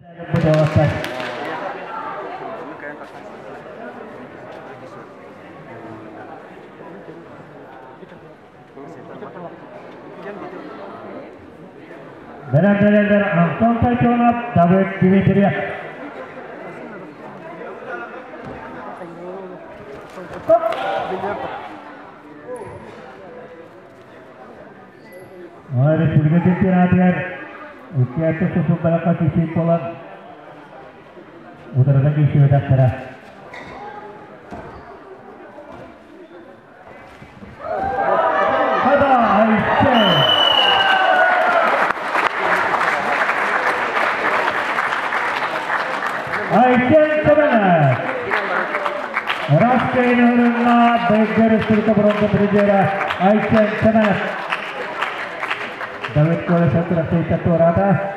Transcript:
Benar-benar langsung tercolok David Dimitria. Mulai Republik Tiongkok, usia itu susu balap sisi Poland. Utara lagi sudah cerah. Ada Aisyah. Aisyah kemenang. Raskay Nurulna Beggar Surka Bronco Berjaya Aisyah kemenang. David Kuala satu rasa satu rata.